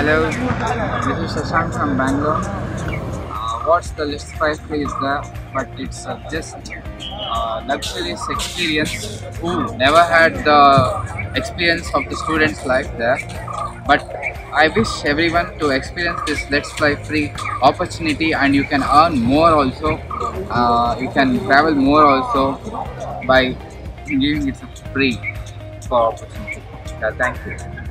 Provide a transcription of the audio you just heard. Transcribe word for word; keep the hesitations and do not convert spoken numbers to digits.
Hello, this is Shashank from Bangalore. Uh, what's the list five is there, but it's uh, just uh, luxurious experience who never had the experience of the student's life there. But I wish everyone to experience this Let's Fly free opportunity, and you can earn more also. Uh, you can travel more also by giving it a free for opportunity. Yeah, thank you.